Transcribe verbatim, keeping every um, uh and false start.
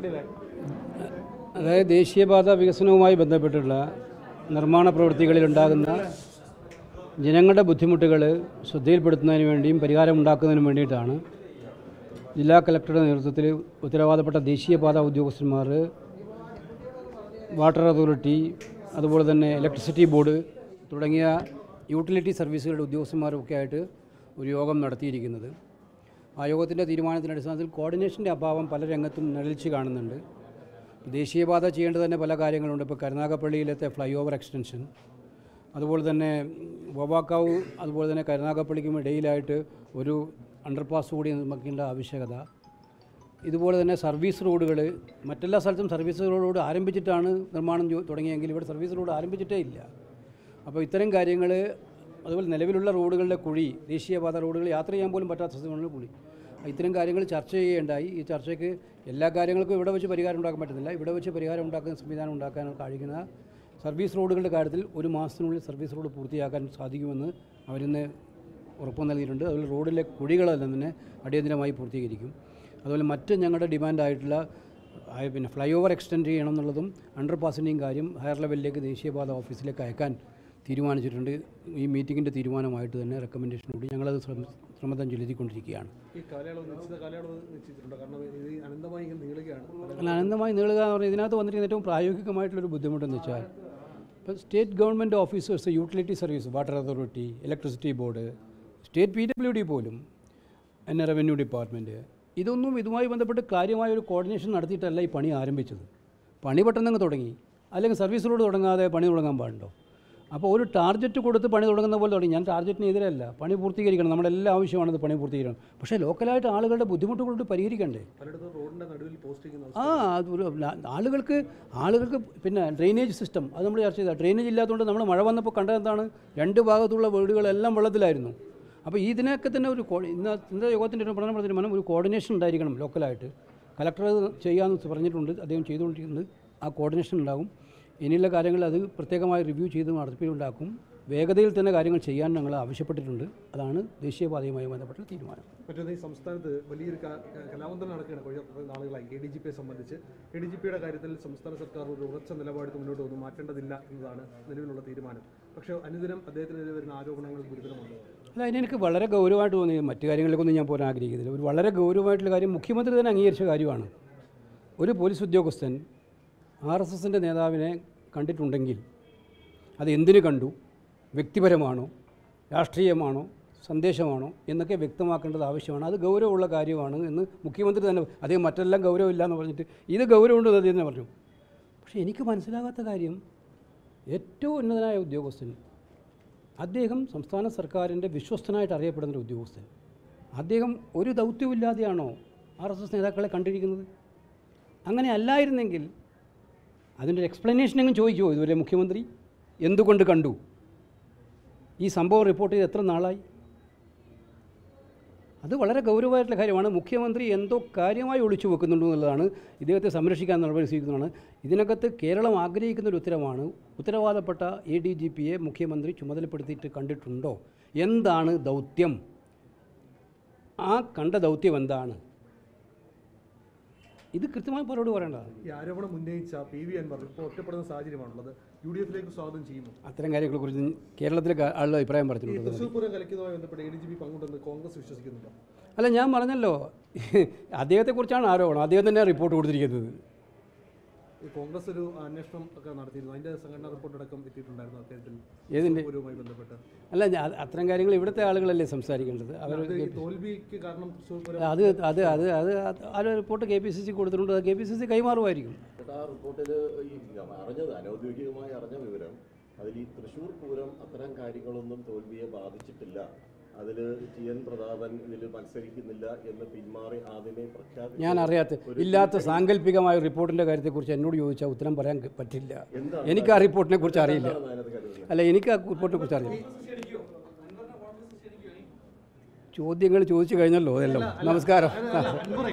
അതായത് ദേശീയപാത വികസനവുമായി ബന്ധപ്പെട്ടുള്ള നിർമ്മാണ പ്രവൃത്തികളിലുണ്ടാകുന്ന ജനങ്ങളുടെ ബുദ്ധിമുട്ടുകൾ ശ്രദ്ധയിൽപ്പെടുത്തുന്നതിന് വേണ്ടിയും പരിഹാരം ഉണ്ടാക്കുന്നതിനും വേണ്ടിയിട്ടാണ് ജില്ലാ കളക്ടറുടെ നേതൃത്വത്തിൽ ഉത്തരവാദപ്പെട്ട ദേശീയപാത ഉദ്യോഗസ്ഥന്മാർ, വാട്ടർ അതോറിറ്റി, അതുപോലെ തന്നെ ഇലക്ട്രിസിറ്റി ബോർഡ് തുടങ്ങിയ യൂട്ടിലിറ്റി സർവീസുകളുടെ ഉദ്യോഗസ്ഥന്മാരൊക്കെ ആയിട്ട് ഒരു യോഗം നടത്തിയിരിക്കുന്നത്. ആ യോഗത്തിൻ്റെ തീരുമാനത്തിൻ്റെ അടിസ്ഥാനത്തിൽ കോർഡിനേഷൻ്റെ അഭാവം പല രംഗത്തും നിഴലിച്ച് കാണുന്നുണ്ട്. ദേശീയപാത ചെയ്യേണ്ടത് തന്നെ പല കാര്യങ്ങളുണ്ട്. ഇപ്പോൾ കരുനാഗപ്പള്ളിയിലത്തെ ഫ്ലൈ ഓവർ എക്സ്റ്റൻഷൻ, അതുപോലെ തന്നെ വവാക്കാവ്, അതുപോലെ തന്നെ കരുനാഗപ്പള്ളിക്കും ഇടയിലായിട്ട് ഒരു അണ്ടർപാസ് കൂടി നിർമ്മിക്കേണ്ട ആവശ്യകത, ഇതുപോലെ തന്നെ സർവീസ് റോഡുകൾ, മറ്റെല്ലാ സ്ഥലത്തും സർവീസ് റോഡ് ആരംഭിച്ചിട്ടാണ് നിർമ്മാണം തുടങ്ങിയെങ്കിൽ ഇവിടെ സർവീസ് റോഡ് ആരംഭിച്ചിട്ടേ ഇല്ല. അപ്പോൾ ഇത്തരം കാര്യങ്ങൾ, അതുപോലെ നിലവിലുള്ള റോഡുകളുടെ കുഴി, ദേശീയപാത റോഡുകൾ യാത്ര ചെയ്യാൻ പോലും പറ്റാത്ത സ്ഥലങ്ങളിൽ കുഴി, ഇത്തരം കാര്യങ്ങൾ ചർച്ച ചെയ്യുകയുണ്ടായി. ഈ ചർച്ചയ്ക്ക് എല്ലാ കാര്യങ്ങൾക്കും ഇവിടെ വെച്ച് പരിഹാരം ഉണ്ടാക്കാൻ പറ്റുന്നില്ല. ഇവിടെ വെച്ച് പരിഹാരം ഉണ്ടാക്കുന്ന സംവിധാനം ഉണ്ടാക്കാൻ കഴിയുന്ന സർവീസ് റോഡുകളുടെ കാര്യത്തിൽ ഒരു മാസത്തിനുള്ളിൽ സർവീസ് റോഡ് പൂർത്തിയാക്കാൻ സാധിക്കുമെന്ന് അവരിന്ന് ഉറപ്പ് നൽകിയിട്ടുണ്ട്. അതുപോലെ റോഡിലെ കുഴികളെല്ലാം തന്നെ അടിയന്തരമായി പൂർത്തീകരിക്കും. അതുപോലെ മറ്റ് ഞങ്ങളുടെ ഡിമാൻഡായിട്ടുള്ള പിന്നെ ഫ്ലൈ ഓവർ എക്സ്റ്റെൻഡ് ചെയ്യണം എന്നുള്ളതും അണ്ടർ പാസിൻ്റെയും കാര്യം ഹയർ ലെവലിലേക്ക് ദേശീയപാത ഓഫീസിലേക്ക് അയക്കാൻ തീരുമാനിച്ചിട്ടുണ്ട്. ഈ മീറ്റിങ്ങിൻ്റെ തീരുമാനമായിട്ട് തന്നെ റെക്കമെൻഡേഷൻ കൂടി ഞങ്ങളത് ശ്രമം ചെലുത്തിക്കൊണ്ടിരിക്കുകയാണ്. അല്ല, അനന്തമായി നീളുക എന്ന് പറഞ്ഞാൽ ഇതിനകത്ത് വന്നിരിക്കുന്ന ഏറ്റവും പ്രായോഗികമായിട്ടുള്ളൊരു ബുദ്ധിമുട്ടെന്ന് വെച്ചാൽ, ഇപ്പോൾ state government officers, utility service, water authority, electricity board, state P W D പോലും, പിന്നെ റവന്യൂ ഡിപ്പാർട്ട്മെൻറ്റ്, ഇതൊന്നും ഇതുമായി ബന്ധപ്പെട്ട് കാര്യമായൊരു കോർഡിനേഷൻ നടത്തിയിട്ടല്ല ഈ പണി ആരംഭിച്ചത്. പണി പെട്ടെന്നങ്ങ് തുടങ്ങി. അല്ലെങ്കിൽ സർവീസ് റോഡ് തുടങ്ങാതെ പണി തുടങ്ങാൻ പാടുണ്ടോ? അപ്പോൾ ഒരു ടാർഗറ്റ് കൊടുത്ത് പണി തുടങ്ങുന്ന പോലെ തുടങ്ങി. ഞാൻ ടാർഗറ്റിന് എതിരല്ല, പണി പൂർത്തീകരിക്കണം, നമ്മുടെ എല്ലാ ആവശ്യമാണത് പണി പൂർത്തീകരിക്കണം. പക്ഷേ ലോക്കലായിട്ട് ആളുകളുടെ ബുദ്ധിമുട്ടുകളോട് പരിഹരിക്കണ്ടേ? ആ ഒരു ആളുകൾക്ക് ആളുകൾക്ക് പിന്നെ ഡ്രെയിനേജ് സിസ്റ്റം അത് നമ്മൾ ചർച്ച ചെയ്താൽ, ഡ്രെയിനേജ് ഇല്ലാത്തതുകൊണ്ട് നമ്മൾ മഴ വന്നപ്പോൾ കണ്ടതെന്താണ്, രണ്ട് ഭാഗത്തുള്ള വീടുകളെല്ലാം വെള്ളത്തിലായിരുന്നു. അപ്പോൾ ഇതിനൊക്കെ തന്നെ ഒരു ഇന്ന് ഇന്നത്തെ യോഗത്തിൻ്റെ ഒരു പ്രധാന തീരുമാനം, ഒരു കോർഡിനേഷൻ ഉണ്ടായിരിക്കണം ലോക്കലായിട്ട്. കലക്ടർ ചെയ്യാമെന്ന് പറഞ്ഞിട്ടുണ്ട്, അദ്ദേഹം ചെയ്തുകൊണ്ടിരിക്കുന്നത്. ആ കോർഡിനേഷൻ ഉണ്ടാകും. ഇനിയുള്ള കാര്യങ്ങൾ അത് പ്രത്യേകമായി റിവ്യൂ ചെയ്ത് നടത്തിപ്പിലുണ്ടാക്കും. വേഗതയിൽ തന്നെ കാര്യങ്ങൾ ചെയ്യാൻ ഞങ്ങൾ ആവശ്യപ്പെട്ടിട്ടുണ്ട്. അതാണ് ദേശീയപാതയുമായി ബന്ധപ്പെട്ട തീരുമാനം. മറ്റൊന്ന്, ഈ സംസ്ഥാനത്ത് വലിയൊരു കലാവന്തരം നടക്കുകയാണ് കഴിഞ്ഞ നാളുകളായി എ ഡി ജി പിയെ സംബന്ധിച്ച്. എ ഡി ജി പിയുടെ കാര്യത്തിൽ സംസ്ഥാന സർക്കാർ ഒരു ഉറച്ച നിലപാട് മുന്നോട്ട് വന്നു, മാറ്റേണ്ടതില്ല എന്നതാണ് നിലവിലുള്ള തീരുമാനം. പക്ഷേ അനുദിനം അദ്ദേഹത്തിനെതിരെ വരുന്ന ആരോപണങ്ങൾ ഗുരുതരമാണ്. അല്ല, അതിനെനിക്ക് വളരെ ഗൗരവമായിട്ട് തോന്നി. മറ്റു കാര്യങ്ങളിലേക്കൊന്നും ഞാൻ പോരാൻ ആഗ്രഹിക്കുന്നില്ല. ഒരു വളരെ ഗൗരവമായിട്ടുള്ള കാര്യം മുഖ്യമന്ത്രി തന്നെ അംഗീകരിച്ച കാര്യമാണ്. ഒരു പോലീസ് ഉദ്യോഗസ്ഥൻ ആർ എസ് എസിൻ്റെ നേതാവിനെ കണ്ടിട്ടുണ്ടെങ്കിൽ അത് എന്തിനു കണ്ടു, വ്യക്തിപരമാണോ, രാഷ്ട്രീയമാണോ, സന്ദേശമാണോ എന്നൊക്കെ വ്യക്തമാക്കേണ്ടത് ആവശ്യമാണ്. അത് ഗൗരവമുള്ള കാര്യമാണ് എന്ന് മുഖ്യമന്ത്രി തന്നെ, അദ്ദേഹം മറ്റെല്ലാം ഗൗരവമില്ല എന്ന് പറഞ്ഞിട്ട് ഇത് ഗൗരവമുണ്ടെന്ന് അദ്ദേഹം തന്നെ പറഞ്ഞു. പക്ഷേ എനിക്ക് മനസ്സിലാകാത്ത കാര്യം, ഏറ്റവും ഉന്നതനായ ഉദ്യോഗസ്ഥൻ, അദ്ദേഹം സംസ്ഥാന സർക്കാരിൻ്റെ വിശ്വസ്തനായിട്ട് അറിയപ്പെടുന്ന ഉദ്യോഗസ്ഥൻ, അദ്ദേഹം ഒരു ദൗത്യമില്ലാതെയാണോ ആർ എസ് എസ് നേതാക്കളെ കണ്ടിരിക്കുന്നത്? അങ്ങനെ അല്ലായിരുന്നെങ്കിൽ അതിൻ്റെ ഒരു എക്സ്പ്ലനേഷനെങ്കിലും ചോദിക്കുമോ ഇതുവരെ മുഖ്യമന്ത്രി? എന്തുകൊണ്ട് കണ്ടു? ഈ സംഭവം റിപ്പോർട്ട് ചെയ്ത് എത്ര നാളായി? അത് വളരെ ഗൗരവമായിട്ടുള്ള കാര്യമാണ്. മുഖ്യമന്ത്രി എന്തോ കാര്യമായി ഒളിച്ചു വെക്കുന്നുണ്ടോ എന്നുള്ളതാണ്. ഇദ്ദേഹത്തെ സംരക്ഷിക്കാൻ നടപടി സ്വീകരിക്കുന്നതാണ്. ഇതിനകത്ത് കേരളം ആഗ്രഹിക്കുന്ന ഒരു ഉത്തരവാണ്. ഉത്തരവാദപ്പെട്ട എ ഡി ജി പിയെ മുഖ്യമന്ത്രി ചുമതലപ്പെടുത്തിയിട്ട് കണ്ടിട്ടുണ്ടോ? എന്താണ് ദൗത്യം? ആ കണ്ട ദൗത്യം എന്താണ്? ഇത് കൃത്യമായി മറുപടി പറയേണ്ടതാണ്. ഈ ആരോപണം ഉന്നയിച്ച പി വി അൻവർ ഇപ്പോൾ ഒറ്റപ്പെടുന്ന സാഹചര്യമാണുള്ളത്. യു ഡി എഫിലേക്ക് സ്വാഗതം ചെയ്യുന്നു. അത്തരം കാര്യങ്ങളെക്കുറിച്ച് കേരളത്തിലെ ആളുകൾ അഭിപ്രായം പറഞ്ഞിട്ടുണ്ട്. തൃശ്ശൂർ പൂരം കലക്കിയതുമായി ബന്ധപ്പെട്ട് എ ഡി ജി പി പങ്കുണ്ടെന്ന് കോൺഗ്രസ് വിശ്വസിക്കുന്നില്ല. അല്ല, ഞാൻ പറഞ്ഞല്ലോ, അദ്ദേഹത്തെക്കുറിച്ചാണ് ആരോപണം. അദ്ദേഹം തന്നെ റിപ്പോർട്ട് കൊടുത്തിരിക്കുന്നത്. കോൺഗ്രസ് ഒരു അന്വേഷണം ഒക്കെ നടത്തിയിരുന്നു. അതിൻ്റെ സംഘടനാ റിപ്പോർട്ട് അടക്കം എത്തിയിട്ടുണ്ടായിരുന്നു അദ്ദേഹത്തിൽ ഏതിൻ്റെ പൂരവുമായി ബന്ധപ്പെട്ട്. അല്ല, അത്തരം കാര്യങ്ങൾ ഇവിടുത്തെ ആളുകളല്ലേ സംസാരിക്കേണ്ടത്. അവർ തോൽവിക്ക് കാരണം അത് അത് അത് അത് ആ report K P C C കൊടുത്തിട്ടുണ്ട്. അത് കെ പി സി സി കൈമാറുമായിരിക്കും. ആ റിപ്പോർട്ടിൽ ഈ അറിഞ്ഞത് അനൗദ്യോഗികമായി അറിഞ്ഞ വിവരം അതിൽ ഈ തൃശ്ശൂർ പൂരം അത്തരം കാര്യങ്ങളൊന്നും തോൽവിയെ ബാധിച്ചിട്ടില്ല, അതിൽ ടി എൻ പ്രതാപൻ ഇതിൽ മത്സരിക്കുന്നില്ല എന്ന് പിന്മാറി ആദ്യമേ പ്രഖ്യാപിച്ചു. ഞാൻ അറിയാത്ത ഇല്ലാത്ത സാങ്കല്പികമായ റിപ്പോർട്ടിൻ്റെ കാര്യത്തെക്കുറിച്ച് എന്നോട് ചോദിച്ചാൽ ഉത്തരം പറയാൻ പറ്റില്ല. എനിക്ക് ആ റിപ്പോർട്ടിനെ കുറിച്ച് അറിയില്ല. അല്ല, എനിക്ക് ആ റിപ്പോർട്ടിനെ കുറിച്ച് അറിയില്ല. ചോദ്യങ്ങൾ ചോദിച്ചു കഴിഞ്ഞല്ലോ. അതെല്ലാം. നമസ്കാരം.